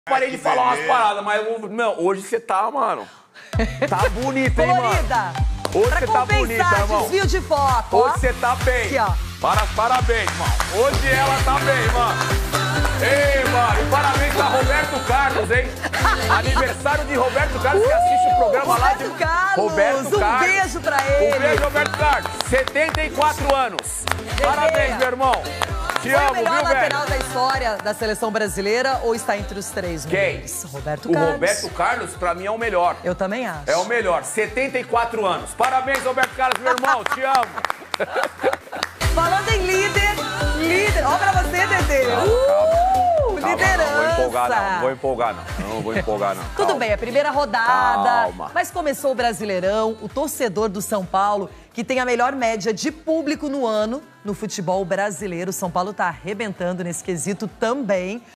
Parei de falar umas paradas, mas não, hoje você tá, mano. Tá bonita, hein, Colorida. mano? Hoje você tá bonita, irmão. Desvio de foto, Hoje você tá bem. Aqui, ó. Parabéns, mano. Hoje ela tá bem, mano. Ei, mano, e parabéns pra Roberto Carlos, hein? Aniversário de Roberto Carlos, que assiste o programa lá de... Roberto Carlos, um beijo pra ele. Um beijo, Roberto Carlos. 74 anos. Parabéns, meu irmão. Te amo, Foi o melhor viu, velho? lateral da história da seleção brasileira ou está entre os três? Quem? Roberto O Carlos. Roberto Carlos, pra mim, é o melhor. Eu também acho. É o melhor. 74 anos. Parabéns, Roberto Carlos, meu irmão. Te amo. Falando em líder. Olha pra você, Dedê. Liderança. Não vou empolgar, não. Tudo Calma. bem, é a primeira rodada. Calma. Mas começou o Brasileirão, o torcedor do São Paulo, que tem a melhor média de público no ano no futebol brasileiro. São Paulo tá arrebentando nesse quesito também.